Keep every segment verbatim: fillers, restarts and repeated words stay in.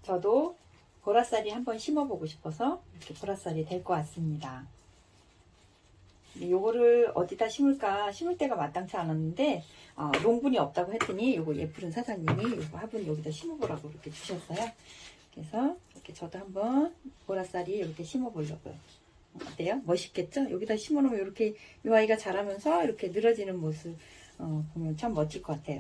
저도 보라쌀이 한번 심어보고 싶어서 이렇게 보라쌀이 될 것 같습니다. 요거를 어디다 심을까 심을 데가 마땅치 않았는데 어, 농분이 없다고 했더니 요거 예쁘른 사장님이 요거 화분 여기다 심어보라고 이렇게 주셨어요. 그래서 이렇게 저도 한번 보라쌀이 이렇게 심어보려고요. 어때요? 멋있겠죠? 여기다 심어놓으면 이렇게 이 아이가 자라면서 이렇게 늘어지는 모습 어, 보면 참 멋질 것 같아요.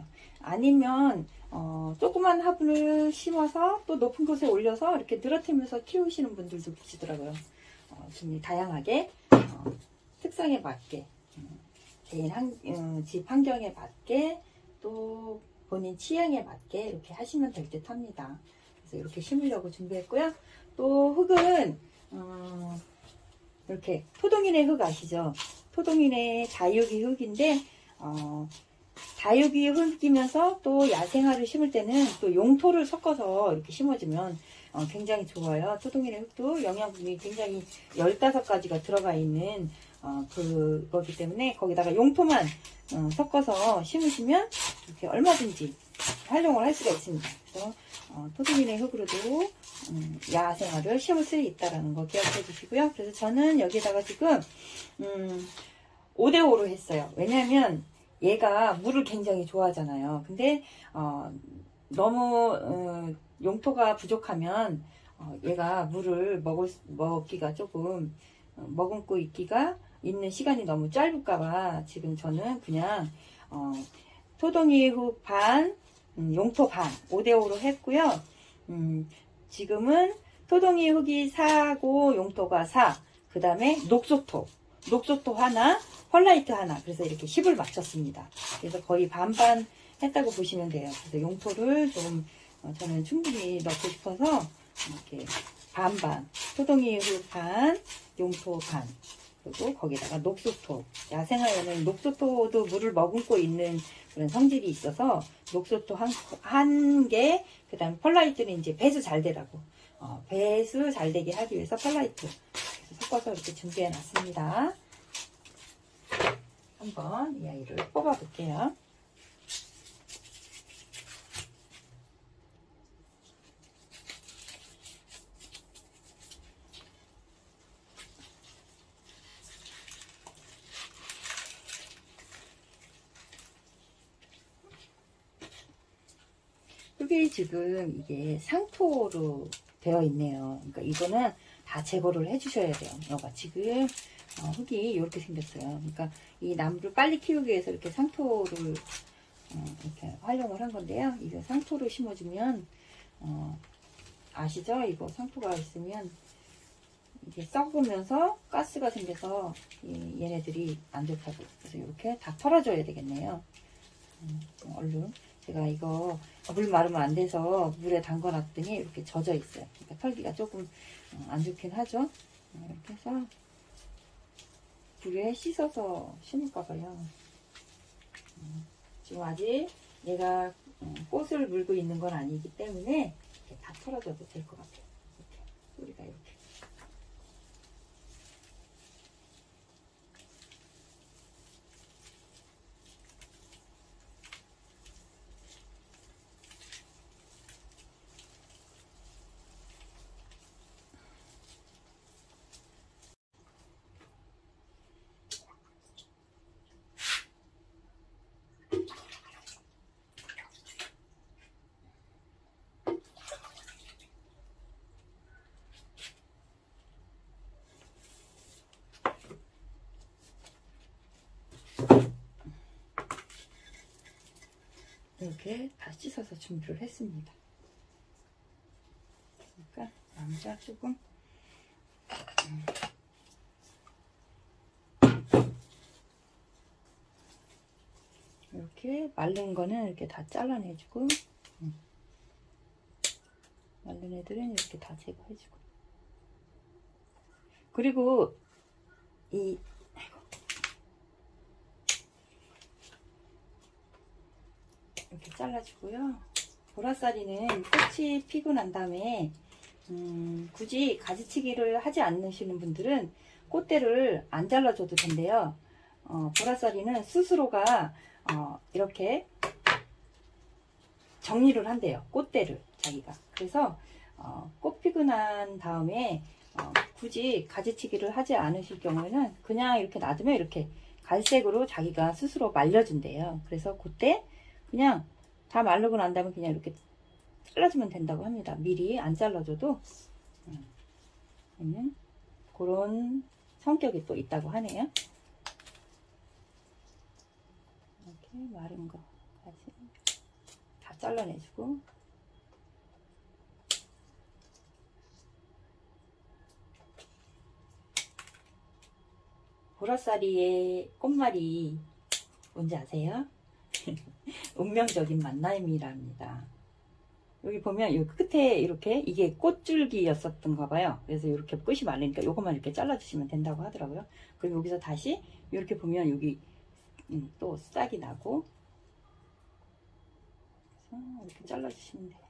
아니면 어, 조그만 화분을 심어서 또 높은 곳에 올려서 이렇게 늘어뜨리면서 키우시는 분들도 계시더라고요. 어, 좀 다양하게 어, 특성에 맞게 개인 한, 음, 집 환경에 맞게 또 본인 취향에 맞게 이렇게 하시면 될 듯 합니다. 그래서 이렇게 심으려고 준비했고요. 또 흙은 음, 이렇게 토동인의 흙 아시죠? 토동인의 다육이 흙인데 어, 다육이 흙이면서 또 야생화를 심을 때는 또 용토를 섞어서 이렇게 심어주면 어, 굉장히 좋아요. 토동인의 흙도 영양분이 굉장히 열다섯 가지가 들어가 있는 어, 그거기 때문에 거기다가 용토만 어, 섞어서 심으시면 이렇게 얼마든지 활용을 할 수가 있습니다. 그래서 어, 토동인의 흙으로도 음, 야생화를 심을 수 있다는 거 기억해 주시고요. 그래서 저는 여기다가 지금 음, 오 대 오로 했어요. 왜냐하면 얘가 물을 굉장히 좋아하잖아요. 근데 어, 너무 어, 용토가 부족하면 어, 얘가 물을 먹을, 먹기가 조금 어, 머금고 있기가 있는 시간이 너무 짧을까봐 지금 저는 그냥 어, 토동이 흙 반, 음, 용토 반 오 대 오로 했고요. 음, 지금은 토동이 흙이 사고 용토가 사, 그 다음에 녹소토 녹소토 하나, 펄라이트 하나, 그래서 이렇게 십을 맞췄습니다. 그래서 거의 반반 했다고 보시면 돼요. 그래서 용토를 좀 어, 저는 충분히 넣고 싶어서 이렇게 반반, 토동이 흙 반, 용토 반, 그리고 거기다가 녹소토, 야생화에는 녹소토도 물을 머금고 있는 그런 성질이 있어서 녹소토 한, 한 개, 그 다음에 펄라이트는 이제 배수 잘 되라고 어, 배수 잘 되게 하기 위해서 펄라이트 섞어서 이렇게 준비해 놨습니다. 한번 이 아이를 뽑아 볼게요. 흙이 지금 이게 상토로 되어 있네요. 그러니까 이거는 다 제거를 해 주셔야 돼요. 여가 지금 어, 흙이 이렇게 생겼어요. 그러니까 이 나무를 빨리 키우기 위해서 이렇게 상토를 어, 이렇게 활용을 한 건데요. 이거 상토로 심어주면 어, 아시죠? 이거 상토가 있으면 이게 썩으면서 가스가 생겨서 이, 얘네들이 안 좋다고. 그래서 이렇게 다 털어줘야 되겠네요. 음, 얼른 제가 이거 물 마르면 안 돼서 물에 담궈 놨더니 이렇게 젖어 있어요. 그러니까 털기가 조금 어, 안 좋긴 하죠. 어, 이렇게 해서 물에 씻어서 심을까봐요. 음, 지금 아직 얘가 음, 꽃을 물고 있는 건 아니기 때문에 이렇게 다 털어줘도 될 것 같아요. 이렇게 뿌리가 이렇게. 이렇게 다 씻어서 준비를 했습니다. 그러니까 남자 조금 음. 이렇게 마른 거는 이렇게 다 잘라내주고 음. 마른 애들은 이렇게 다 제거해주고 그리고 이 아이고. 이렇게 잘라주고요. 보라쌀이는 꽃이 피고 난 다음에 음, 굳이 가지치기를 하지 않으시는 분들은 꽃대를 안 잘라줘도 된대요. 어, 보라쌀이는 스스로가 어, 이렇게 정리를 한대요. 꽃대를 자기가. 그래서 어, 꽃 피고 난 다음에 어, 굳이 가지치기를 하지 않으실 경우에는 그냥 이렇게 놔두면 이렇게 갈색으로 자기가 스스로 말려준대요. 그래서 그때 그냥 다 마르고 난 다음에 그냥 이렇게 잘라주면 된다고 합니다. 미리 안 잘라줘도 음, 그런 성격이 또 있다고 하네요. 이렇게 마른 거까지 다 잘라내주고, 보라싸리의 꽃말이 뭔지 아세요? 운명적인 만남이랍니다. 여기 보면 이 끝에 이렇게 이게 꽃줄기였었던가 봐요. 그래서 이렇게 끝이 말리니까 요것만 이렇게 잘라주시면 된다고 하더라고요. 그리고 여기서 다시 이렇게 보면 여기 음, 또 싹이 나고, 그래서 이렇게 잘라주시면 돼요.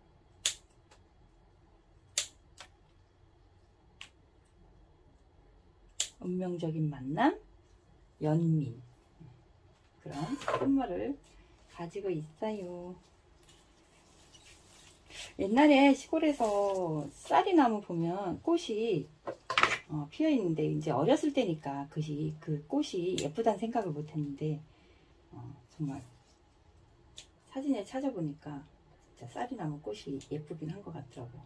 운명적인 만남, 연민, 그런 꽃말을 가지고 있어요. 옛날에 시골에서 쌀이나무 보면 꽃이 어, 피어 있는데, 이제 어렸을 때니까 그시 그 꽃이 예쁘다는 생각을 못 했는데, 어, 정말 사진에 찾아보니까 진짜 쌀이나무 꽃이 예쁘긴 한 것 같더라고요.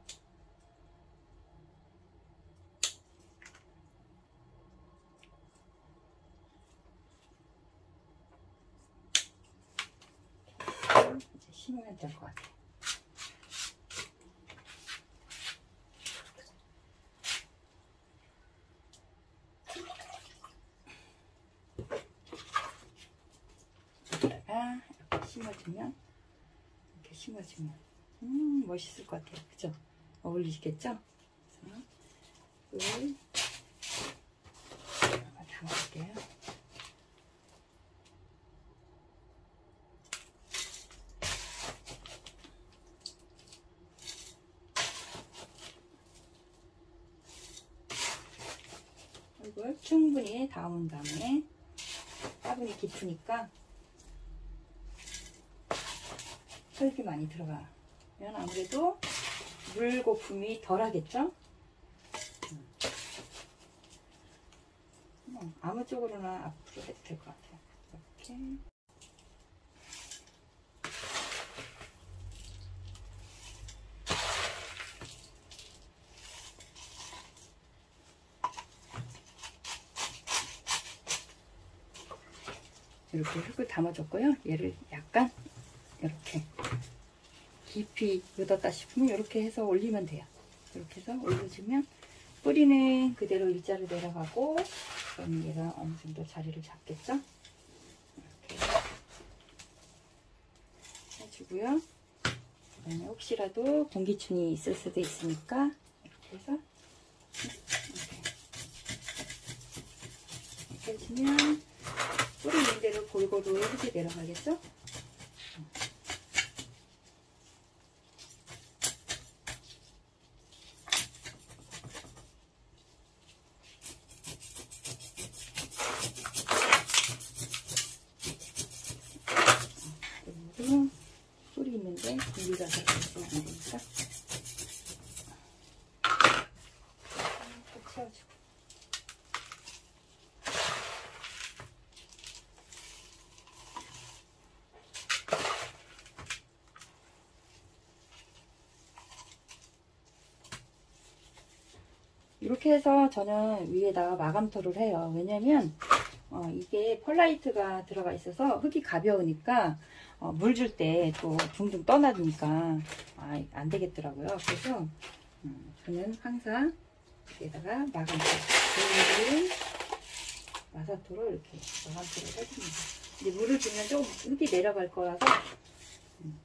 이제 심으면 될 것 같아요. 여기다가 이렇게 심어주면, 이렇게 심어주면 음 멋있을 것 같아요. 그죠? 어울리시겠죠? 그래서 꿀 담아볼게요. 이걸 충분히 담은 다음에, 화분이 깊으니까 흙이 많이 들어가면 아무래도 물 거품이 덜 하겠죠? 음, 아무 쪽으로나 앞으로 해도 될 것 같아요. 이렇게. 이렇게 흙을 담아줬고요. 얘를 약간 이렇게 깊이 묻었다 싶으면 이렇게 해서 올리면 돼요. 이렇게 해서 올려주면 뿌리는 그대로 일자로 내려가고, 그럼 얘가 어느 정도 자리를 잡겠죠? 이렇게 해주고요. 그다음에 혹시라도 공기충이 있을 수도 있으니까 이렇게 해서 이렇게 해주면 뿌리 있는 대로 골고루 이렇게 내려가겠죠? 그리고 뿌리 있는데 공기가 들어가면 안 되니까 꼭 채워주고. 이렇게 해서 저는 위에다가 마감토를 해요. 왜냐면 어, 이게 펄라이트가 들어가 있어서 흙이 가벼우니까 어, 물 줄 때 또 둥둥 떠나니까 아, 안 되겠더라고요. 그래서 음, 저는 항상 여기에다가 마감토, 물을 마사토로 이렇게 마감토를 해줍니다. 이제 물을 주면 조금 흙이 내려갈 거라서 음,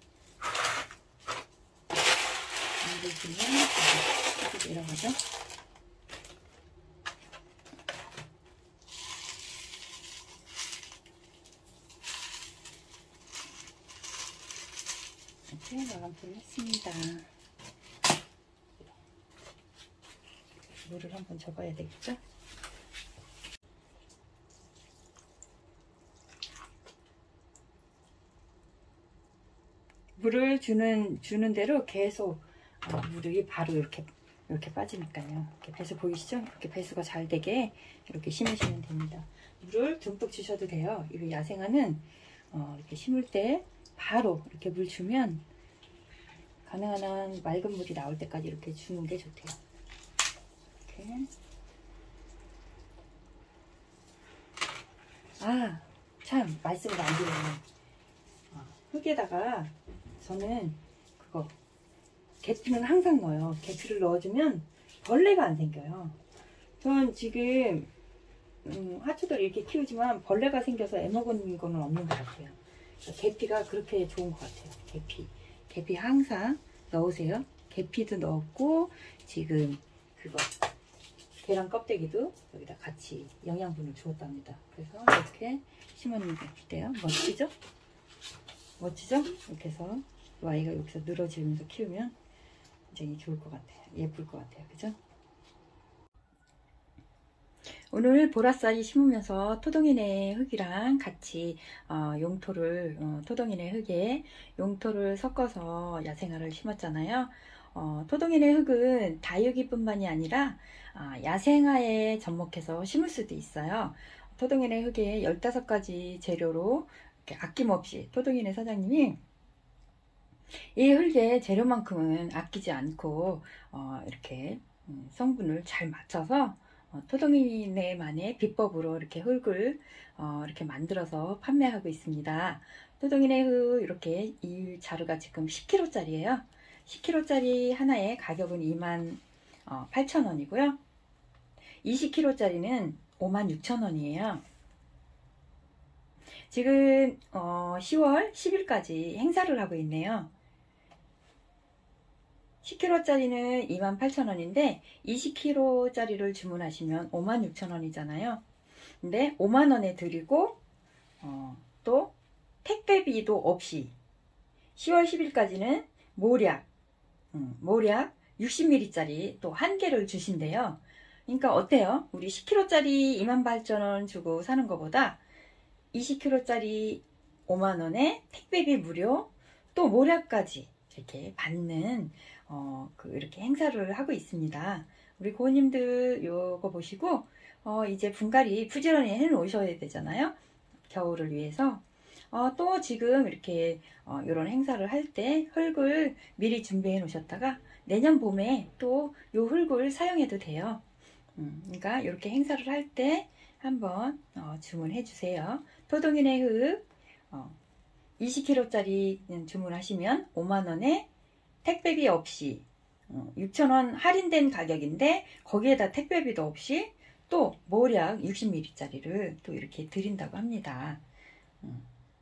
물을 주면 흙이 내려가죠. 이렇게 마감토를 했습니다. 물을 한번 줘봐야 되겠죠? 물을 주는 주는 대로 계속 어, 물이 바로 이렇게 이렇게 빠지니까요. 이렇게 배수 보이시죠? 이렇게 배수가 잘 되게 이렇게 심으시면 됩니다. 물을 듬뿍 주셔도 돼요. 이 야생화는 어, 이렇게 심을 때 바로 이렇게 물 주면 가능한 한 맑은 물이 나올 때까지 이렇게 주는 게 좋대요. 이렇게. 아, 참 말씀을 안 드리네요. 어, 흙에다가 저는 그거 계피는 항상 넣어요. 계피를 넣어주면 벌레가 안 생겨요. 전 지금 음, 하초들 이렇게 키우지만 벌레가 생겨서 애먹은 거는 없는 것 같아요. 그러니까 계피가 그렇게 좋은 것 같아요. 계피 계피 항상 넣으세요. 계피도 넣었고 지금 그거 계란 껍데기도 여기다 같이 영양분을 주었답니다. 그래서 이렇게 심었는데 어때요? 멋지죠? 멋지죠? 이렇게 해서 이 아이가 여기서 늘어지면서 키우면 굉장히 좋을 것 같아요. 예쁠 것 같아요. 그죠? 오늘 보라쌀이 심으면서 토동이네 흙이랑 같이 어, 용토를 어, 토동이네 흙에 용토를 섞어서 야생화를 심었잖아요. 어, 토동이네 흙은 다육이뿐만이 아니라 어, 야생화에 접목해서 심을 수도 있어요. 토동이네 흙에 열다섯 가지 재료로 이렇게 아낌없이 토동이네 사장님이 이 흙의 재료만큼은 아끼지 않고 어, 이렇게 음, 성분을 잘 맞춰서 어, 토동이네만의 비법으로 이렇게 흙을 어, 이렇게 만들어서 판매하고 있습니다. 토동이네 흙 이렇게 이 자루가 지금 십 킬로그램짜리예요. 십 킬로그램짜리 하나의 가격은 이만 팔천 원이고요. 이십 킬로그램짜리는 오만 육천 원이에요. 지금 어, 시월 십일까지 행사를 하고 있네요. 십 킬로그램짜리는 이만 팔천 원인데 이십 킬로그램짜리를 주문하시면 오만 육천 원이잖아요. 근데 오만 원에 드리고 어, 또 택배비도 없이 시월 십일까지는 모략 음, 모략 육십 밀리리터짜리 또 한 개를 주신대요. 그러니까 어때요? 우리 십 킬로그램짜리 이만 팔천 원 주고 사는 것보다 이십 킬로그램짜리 오만 원에 택배비 무료 또 모략까지 이렇게 받는 어, 그 이렇게 행사를 하고 있습니다. 우리 고객님들 요거 보시고 어, 이제 분갈이 부지런히 해 놓으셔야 되잖아요. 겨울을 위해서 어, 또 지금 이렇게 어, 이런 행사를 할 때 흙을 미리 준비해 놓으셨다가 내년 봄에 또 요 흙을 사용해도 돼요. 음, 그러니까 이렇게 행사를 할 때 한번 어, 주문해 주세요. 토동이네 흙 어, 이십 킬로그램짜리 주문하시면 오만 원에 택배비 없이 어, 육천 원 할인된 가격인데 거기에다 택배비도 없이 또 모략 육십 밀리리터짜리를 또 이렇게 드린다고 합니다. 음.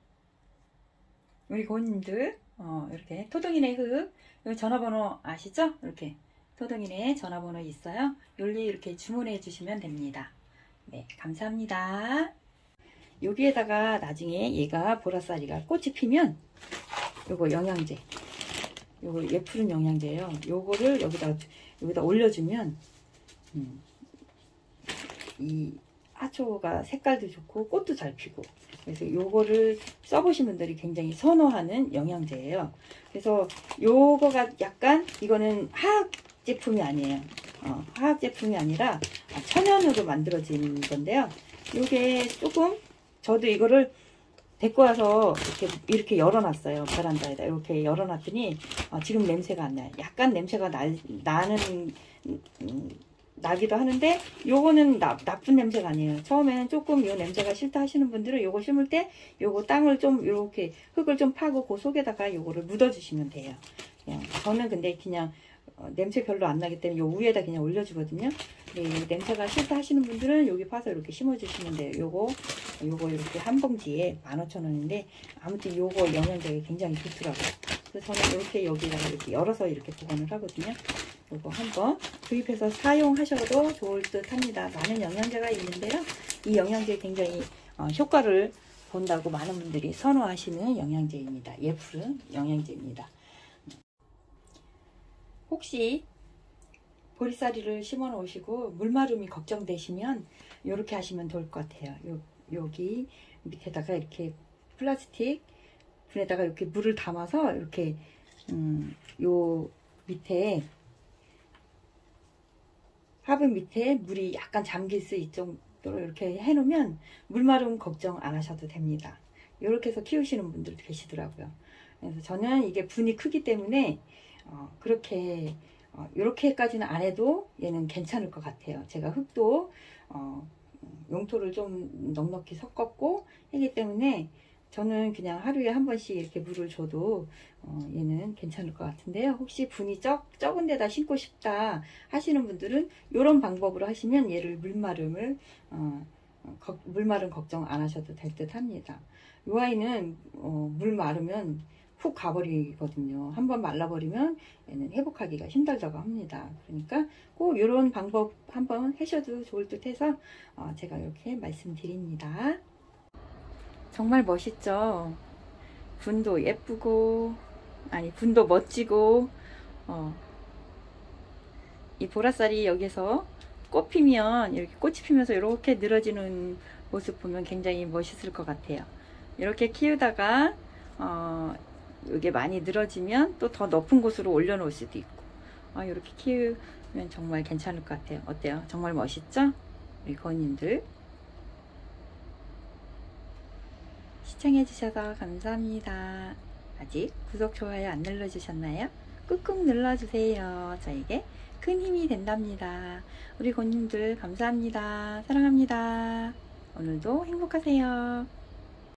우리 고객님들 어, 이렇게 토동이네 흙 전화번호 아시죠? 이렇게 토동이네 전화번호 있어요. 여기 이렇게 주문해 주시면 됩니다. 네, 감사합니다. 여기에다가 나중에 얘가 보라쌀이가 꽃이 피면 요거 영양제 요거 예푸른 영양제예요. 요거를 여기다 여기다 올려주면 음, 이 하초가 색깔도 좋고 꽃도 잘 피고 그래서 요거를 써보신 분들이 굉장히 선호하는 영양제예요. 그래서 요거가 약간 이거는 화학 제품이 아니에요. 어, 화학 제품이 아니라 천연으로 만들어진 건데요. 요게 조금 저도 이거를 데리고 와서 이렇게 이렇게 열어놨어요. 베란다에다 이렇게 열어놨더니 어, 지금 냄새가 안 나요. 약간 냄새가 날, 나는 음, 나기도 하는데 요거는 나, 나쁜 냄새가 아니에요. 처음에는 조금 요 냄새가 싫다 하시는 분들은 요거 심을 때 요거 땅을 좀 이렇게 흙을 좀 파고 그 속에다가 요거를 묻어 주시면 돼요. 그냥 저는 근데 그냥 어, 냄새 별로 안 나기 때문에 요 위에다 그냥 올려주거든요. 네, 냄새가 싫다 하시는 분들은 여기 파서 이렇게 심어 주시면 돼요. 요거 요거 이렇게 한 봉지에 만 오천 원인데 아무튼 요거 영양제가 굉장히 좋더라고요. 그래서 저는 이렇게 여기다가 이렇게 열어서 이렇게 보관을 하거든요. 요거 한번 구입해서 사용하셔도 좋을 듯 합니다. 많은 영양제가 있는데요. 이 영양제 굉장히 어, 효과를 본다고 많은 분들이 선호하시는 영양제입니다. 예푸른 영양제입니다. 혹시 보리쌀이를 심어 놓으시고 물마름이 걱정되시면 이렇게 하시면 좋을 것 같아요. 요, 여기 밑에다가 이렇게 플라스틱 분에다가 이렇게 물을 담아서 이렇게 음, 요 밑에 화분 밑에 물이 약간 잠길 수 있도록 이렇게 해놓으면 물마름 걱정 안 하셔도 됩니다. 이렇게 해서 키우시는 분들도 계시더라고요. 그래서 저는 이게 분이 크기 때문에 어, 그렇게 어, 이렇게까지는 안 해도 얘는 괜찮을 것 같아요. 제가 흙도 어, 용토를 좀 넉넉히 섞었고 하기 때문에 저는 그냥 하루에 한 번씩 이렇게 물을 줘도 어, 얘는 괜찮을 것 같은데요. 혹시 분이 적, 적은 데다 심고 싶다 하시는 분들은 이런 방법으로 하시면 얘를 물마름을 어, 거, 물마름 걱정 안 하셔도 될 듯 합니다. 이 아이는 어, 물 마르면 훅 가버리거든요. 한번 말라버리면 얘는 회복하기가 힘들다고 합니다. 그러니까 꼭 이런 방법 한번 하셔도 좋을 듯 해서 어, 제가 이렇게 말씀드립니다. 정말 멋있죠? 분도 예쁘고, 아니 분도 멋지고, 어, 이 보라쌀이 여기서 꽃 피면, 이렇게 꽃이 피면서 이렇게 늘어지는 모습 보면 굉장히 멋있을 것 같아요. 이렇게 키우다가 어, 이게 많이 늘어지면 또 더 높은 곳으로 올려놓을 수도 있고, 어, 이렇게 키우면 정말 괜찮을 것 같아요. 어때요? 정말 멋있죠? 우리 거님들 시청해주셔서 감사합니다. 아직 구독, 좋아요 안 눌러주셨나요? 꾹꾹 눌러주세요. 저에게 큰 힘이 된답니다. 우리 고님들 감사합니다. 사랑합니다. 오늘도 행복하세요.